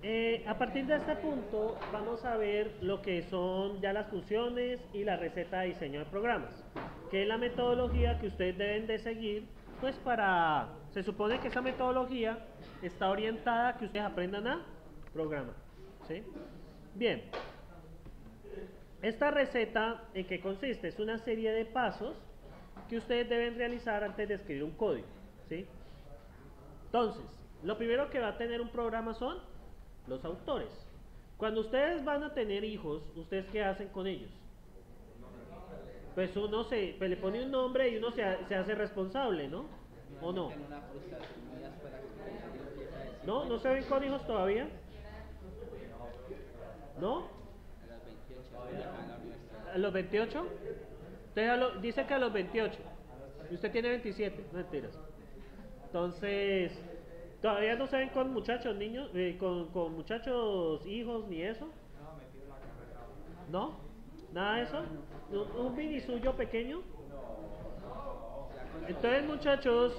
A partir de este punto vamos a ver lo que son ya las funciones y la receta de diseño de programas, que es la metodología que ustedes deben de seguir, pues se supone que esa metodología está orientada a que ustedes aprendan a programar, ¿sí? Bien, esta receta, ¿en qué consiste? Es una serie de pasos que ustedes deben realizar antes de escribir un código, ¿sí? Entonces, lo primero que va a tener un programa son los autores. Cuando ustedes van a tener hijos, ¿ustedes qué hacen con ellos? Pues pues le pone un nombre y uno se hace responsable, ¿no? ¿O no? ¿No? ¿No se ven con hijos todavía? ¿No? ¿A los 28? Entonces dice que a los 28. Y usted tiene 27. No mentiras. Entonces, todavía no se ven con muchachos, niños, con muchachos, hijos, ni eso. ¿No? ¿Nada de eso? ¿Un mini suyo pequeño? Entonces, muchachos,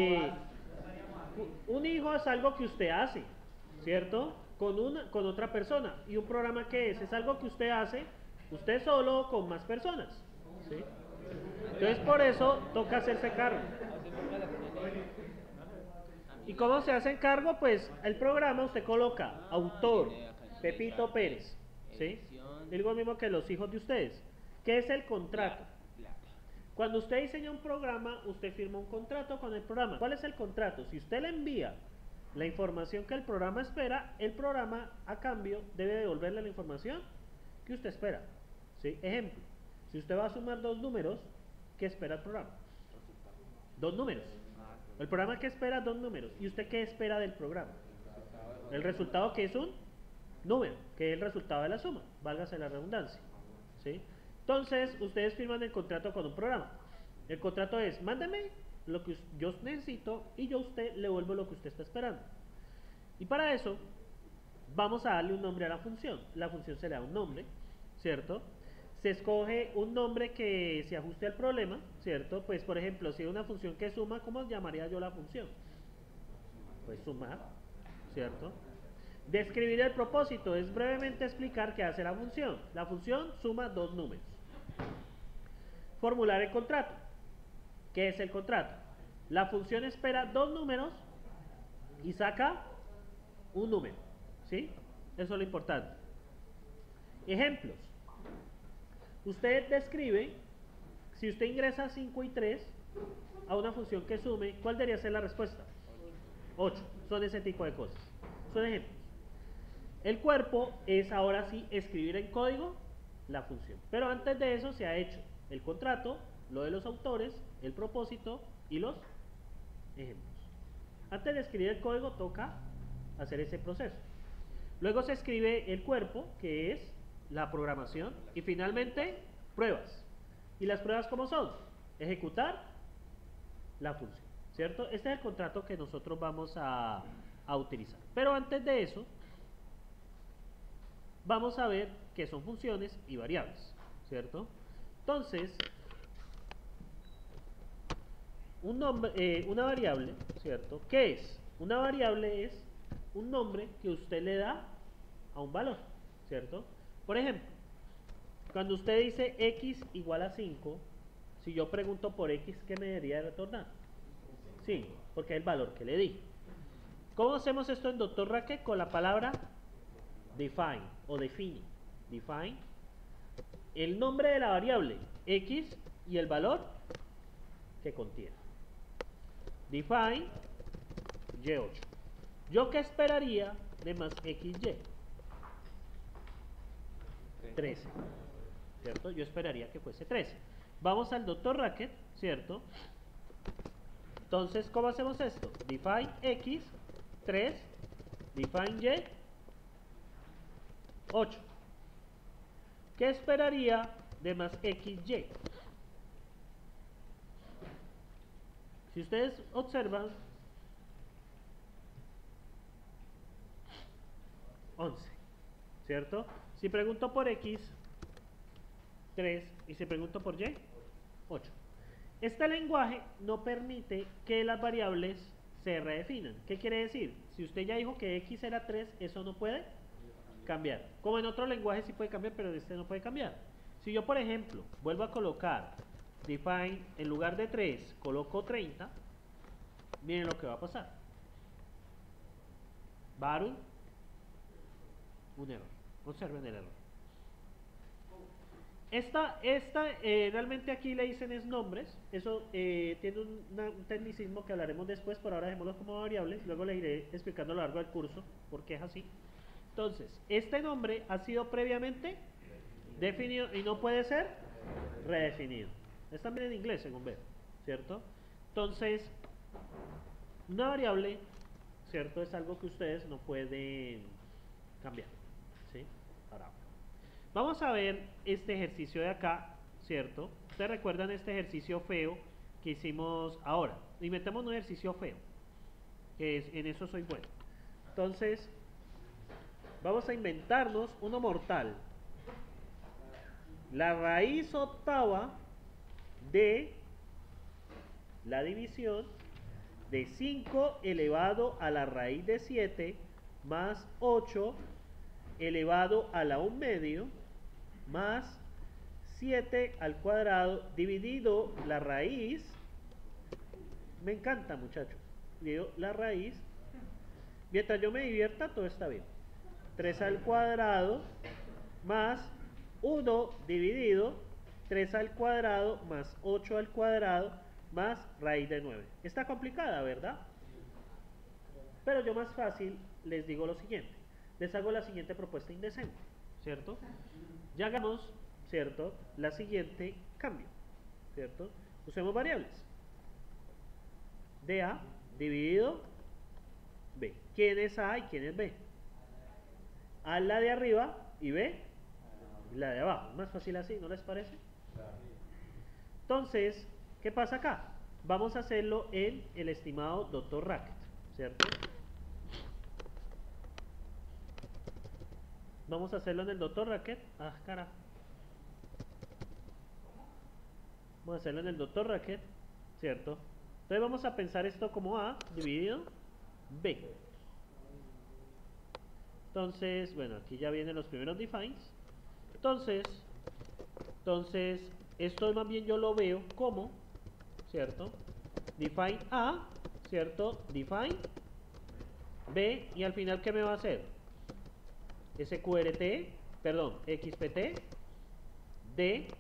un hijo es algo que usted hace, ¿cierto? Con otra persona. ¿Y un programa qué es? Es algo que usted hace, usted solo o con más personas, ¿sí? Entonces, por eso toca hacerse cargo. ¿Y cómo se hace cargo? Pues el programa usted coloca autor, Pepito Pérez, ¿sí? Es lo mismo que los hijos de ustedes. ¿Qué es el contrato? Cuando usted diseña un programa, usted firma un contrato con el programa. ¿Cuál es el contrato? Si usted le envía la información que el programa espera, el programa a cambio debe devolverle la información que usted espera, ¿sí? Ejemplo, si usted va a sumar dos números, ¿qué espera el programa? Dos números. El programa que espera dos números. ¿Y usted qué espera del programa? El resultado que es un número, que es el resultado de la suma, válgase la redundancia, ¿sí? Entonces, ustedes firman el contrato con un programa. El contrato es, mándeme lo que yo necesito y yo a usted le vuelvo lo que usted está esperando. Y para eso, vamos a darle un nombre a la función. La función se le da un nombre, ¿cierto? Se escoge un nombre que se ajuste al problema, ¿cierto? Pues, por ejemplo, si es una función que suma, ¿cómo llamaría yo la función? Pues sumar, ¿cierto? Describir el propósito es brevemente explicar qué hace la función. La función suma dos números. Formular el contrato. ¿Qué es el contrato? La función espera dos números y saca un número, ¿sí? Eso es lo importante. Ejemplos. Usted describe, si usted ingresa 5 y 3 a una función que sume, ¿cuál debería ser la respuesta? 8. Son ese tipo de cosas. Son ejemplos. El cuerpo es ahora sí escribir en código la función. Pero antes de eso se ha hecho el contrato, lo de los autores, el propósito y los ejemplos. Antes de escribir el código toca hacer ese proceso. Luego se escribe el cuerpo, que es la programación, y finalmente pruebas. ¿Y las pruebas cómo son? Ejecutar la función, ¿cierto? Este es el contrato que nosotros vamos a utilizar. Pero antes de eso, vamos a ver qué son funciones y variables, ¿cierto? Entonces, una variable, ¿cierto? ¿Qué es? Una variable es un nombre que usted le da a un valor, ¿cierto? Por ejemplo, cuando usted dice x igual a 5, si yo pregunto por x, ¿qué me debería retornar? 5, porque es el valor que le di. ¿Cómo hacemos esto en Dr. Racket? Con la palabra define o define. Define el nombre de la variable x y el valor que contiene. Define y8. ¿Yo qué esperaría de más xy? 13, ¿cierto? Yo esperaría que fuese 13. Vamos al Dr. Racket, ¿cierto? Entonces, ¿cómo hacemos esto? Define x, 3, define y, 8. ¿Qué esperaría de más xy? Si ustedes observan, 11, ¿cierto? Si pregunto por x, 3, y si pregunto por y, 8. Este lenguaje no permite que las variables se redefinan. ¿Qué quiere decir? Si usted ya dijo que x era 3, eso no puede cambiar. Como en otro lenguaje sí puede cambiar, pero en este no puede cambiar. Si yo, por ejemplo, vuelvo a colocar define, en lugar de 3, coloco 30, miren lo que va a pasar. Va a dar un error. Observen el error. Realmente aquí le dicen es nombres. Eso tiene un tecnicismo que hablaremos después. Por ahora dejémoslo como variables. Luego le iré explicando a lo largo del curso por qué es así. Entonces, este nombre ha sido previamente definido y no puede ser redefinido. Es también en inglés, según veo, ¿cierto? Entonces, una variable, ¿cierto? Es algo que ustedes no pueden cambiar, ¿sí? Ahora, vamos a ver este ejercicio de acá, ¿cierto? Ustedes recuerdan este ejercicio feo que hicimos ahora. Inventamos un ejercicio feo, que es, en eso soy bueno. Entonces, vamos a inventarnos uno mortal. La raíz octava de la división de 5 elevado a la raíz de 7 más 8 elevado a la 1 medio más 7 al cuadrado dividido la raíz. Me encanta, muchachos. Digo la raíz. Mientras yo me divierta, todo está bien. 3 al cuadrado más 1 dividido 3 al cuadrado más 8 al cuadrado más raíz de 9. Está complicada, ¿verdad? Pero yo más fácil les digo lo siguiente. Les hago la siguiente propuesta indecente, ¿cierto? Ya hagamos, ¿cierto? La siguiente cambio, ¿cierto? Usemos variables. De A dividido B. ¿Quién es A y quién es B? A la de arriba y B la de abajo. Más fácil así, ¿no les parece? Entonces, ¿qué pasa acá? Vamos a hacerlo en el estimado Dr. Racket, ¿cierto? Vamos a hacerlo en el Dr. Racket. Ah, carajo. Vamos a hacerlo en el Dr. Racket, ¿cierto? Entonces vamos a pensar esto como A dividido B. Entonces, bueno, aquí ya vienen los primeros defines. Entonces, esto más bien yo lo veo como, ¿cierto? Define A, ¿cierto? Define B, y al final, ¿qué me va a hacer? SQRT, perdón, XPT de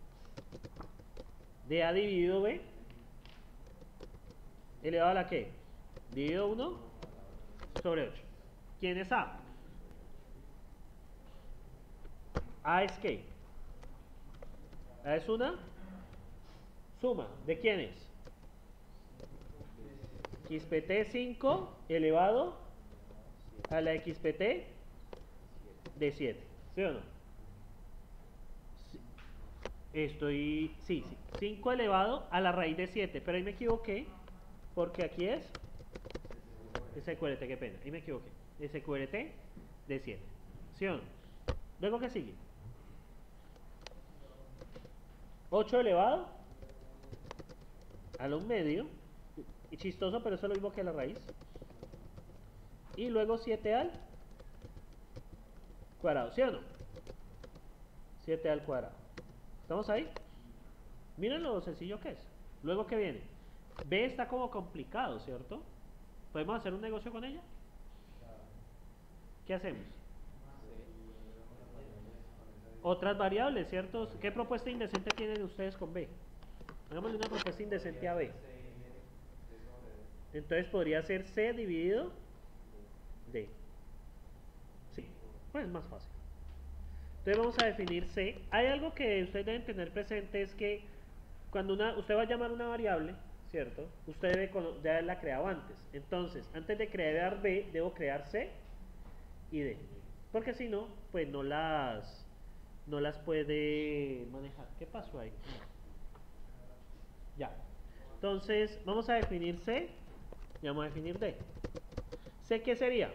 A dividido B elevado a la ¿qué? Dividido 1 sobre 8. ¿Quién es A? A es ¿qué? A es una suma. ¿De quién es? XPT 5 elevado a la XPT de 7. ¿Sí o no? Sí, sí. 5 elevado a la raíz de 7. Pero ahí me equivoqué. Porque aquí es SQRT, qué pena. Ahí me equivoqué. SQRT de 7. ¿Sí o no? Luego, ¿qué sigue? 8 elevado a la 1 medio. Y chistoso, pero eso es lo mismo que la raíz. Y luego 7 al cuadrado, ¿sí o no? 7 al cuadrado. ¿Estamos ahí? Miren lo sencillo que es. Luego, ¿qué viene? B está como complicado, ¿cierto? ¿Podemos hacer un negocio con ella? ¿Qué hacemos? Otras variables, ¿cierto? ¿Qué propuesta indecente tienen ustedes con B? Hagámosle una propuesta indecente a B. Entonces podría ser C dividido D. Sí, pues es más fácil. Entonces vamos a definir C. Hay algo que ustedes deben tener presente, es que cuando usted va a llamar una variable, ¿cierto? Usted debe ya haberla creado antes. Entonces, antes de crear B, debo crear C y D. Porque si no, pues no las puede manejar. ¿Qué pasó ahí? Ya. Entonces, vamos a definir C y vamos a definir D. C, ¿qué sería?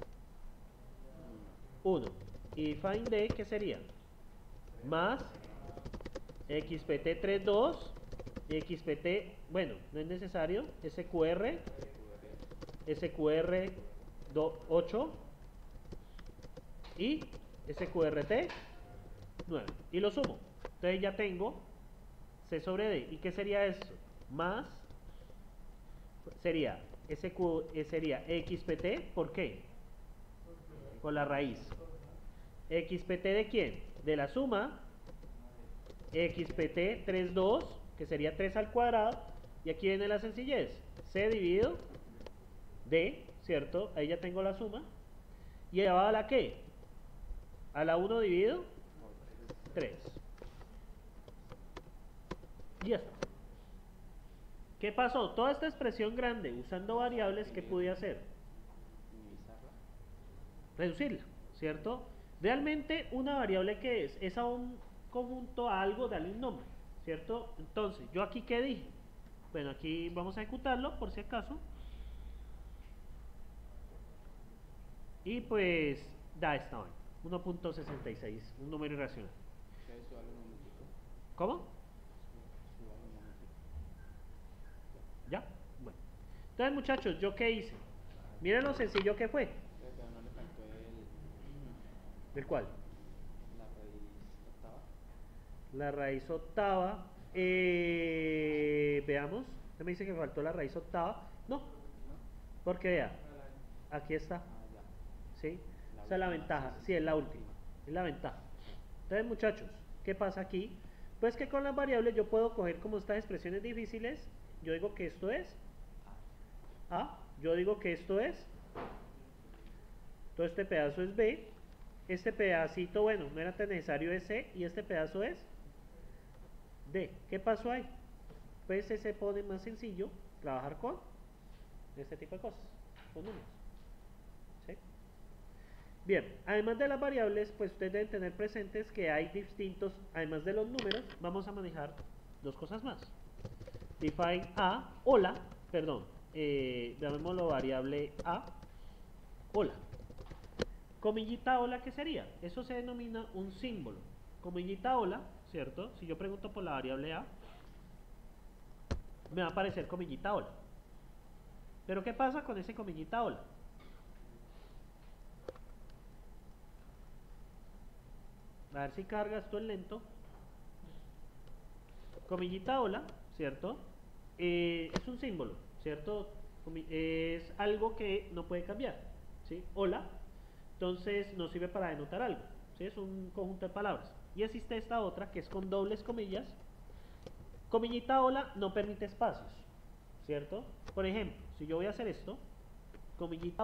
1. Y define D, ¿qué sería? Más XPT 32 y XPT, bueno, no es necesario, SQR 8 y sqrt 9 y lo sumo. Entonces ya tengo C sobre D. ¿Y qué sería eso? Más sería sería xpt. ¿Por qué? Por la raíz. ¿Xpt de quién? De la suma xpt 3,2, que sería 3 al cuadrado, y aquí viene la sencillez, c dividido d, ¿cierto? Ahí ya tengo la suma, y elevado a la qué, a la 1 dividido 3, y ya está. ¿Qué pasó? Toda esta expresión grande, usando variables, ¿qué pude hacer? Reducirla, ¿cierto? Realmente una variable que es a un conjunto, a algo, darle un nombre, ¿cierto? Entonces, ¿yo aquí qué dije? Bueno, aquí vamos a ejecutarlo por si acaso. Y pues da esta vaina, 1.66, un número irracional. ¿Cómo? ¿Ya? Bueno. Entonces, muchachos, ¿yo qué hice? Miren lo sencillo que fue. ¿Del cuál? La raíz octava. Veamos. Usted me dice que faltó la raíz octava. No. Porque vea. Aquí está. ¿Sí? Esa es la ventaja. Sí, es la última. Es la ventaja. Entonces, muchachos, ¿qué pasa aquí? Pues que con las variables yo puedo coger como estas expresiones difíciles. Yo digo que esto es A. Yo digo que esto es. Todo este pedazo es B. Este pedacito, bueno, no era tan necesario es C. Y este pedazo es D. ¿Qué pasó ahí? Pues se pone más sencillo trabajar con este tipo de cosas, con números. ¿Sí? Bien, además de las variables, pues ustedes deben tener presentes que hay distintos, además de los números, vamos a manejar dos cosas más. Define A, hola, perdón, llamémoslo variable A, hola. Comillita hola, ¿qué sería? Eso se denomina un símbolo. Comillita hola, ¿cierto? Si yo pregunto por la variable A, me va a aparecer comillita hola. Pero ¿qué pasa con ese comillita hola? A ver si carga, esto es lento. Comillita hola, ¿cierto? Es un símbolo, ¿cierto? Es algo que no puede cambiar, ¿sí? Hola, entonces nos sirve para denotar algo, ¿sí? Es un conjunto de palabras. Y existe esta otra que es con dobles comillas. Comillita hola no permite espacios, ¿cierto? Por ejemplo, si yo voy a hacer esto, comillita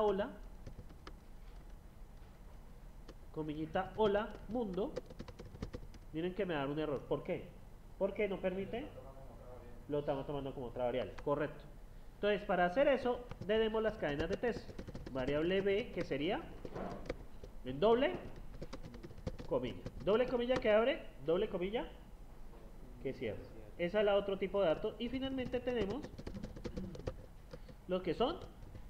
hola mundo, miren que me da un error. ¿Por qué? Porque no permite, lo estamos tomando como otra variable, correcto. Entonces, para hacer eso, tenemos las cadenas de test. Variable b, que sería en doble comilla. Doble comilla que abre, doble comilla que cierra. Esa es la otro tipo de datos. Y finalmente tenemos lo que son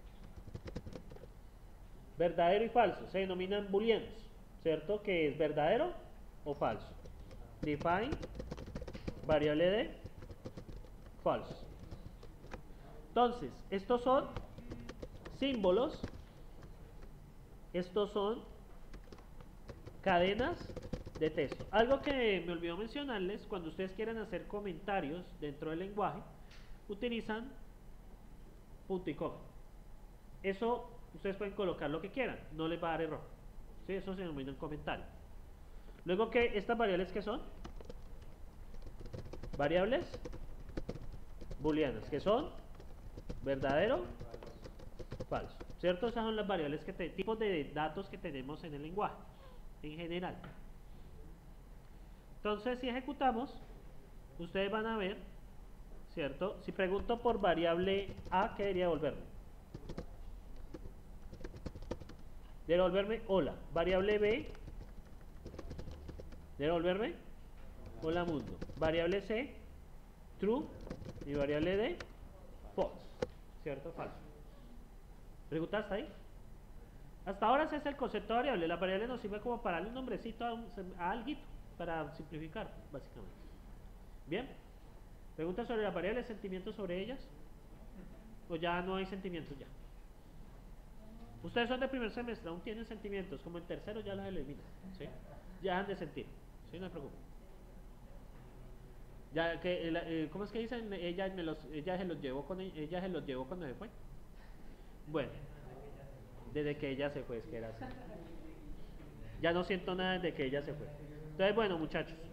verdadero y falso. Se denominan booleanos, ¿cierto? Que es verdadero o falso. Define variable de false. Entonces, estos son símbolos, estos son cadenas de texto. Algo que me olvidó mencionarles, cuando ustedes quieren hacer comentarios dentro del lenguaje, utilizan punto y coma. Eso ustedes pueden colocar lo que quieran, no les va a dar error. ¿Sí? Eso se denomina un comentario. Luego, que estas variables, que son variables booleanas, que son verdadero, falso, ¿cierto? Esas son las variables, tipos de datos que tenemos en el lenguaje en general. Entonces, si ejecutamos, ustedes van a ver, ¿cierto? Si pregunto por variable A, ¿qué debería devolverme? Devolverme hola. Variable B, devolverme hola mundo. Variable C, true. Y variable D, false, ¿cierto? Falso. ¿Pregunta hasta ahí? Hasta ahora ese es el concepto de variable. La variable nos sirve como para darle un nombrecito a alguito, para simplificar, básicamente. Bien. ¿Preguntas sobre las variables, sentimientos sobre ellas? ¿O ya no hay sentimientos ya? Ustedes son de primer semestre, aún tienen sentimientos, como en tercero ya los eliminan, ¿sí? Ya dejan de sentir, ¿sí? No se preocupen. Ya que, ¿cómo es que dicen? Ella se los llevó ella se los llevó cuando se fue. Bueno, desde que ella se fue, es que era así. Ya no siento nada desde que ella se fue. Entonces, bueno, muchachos.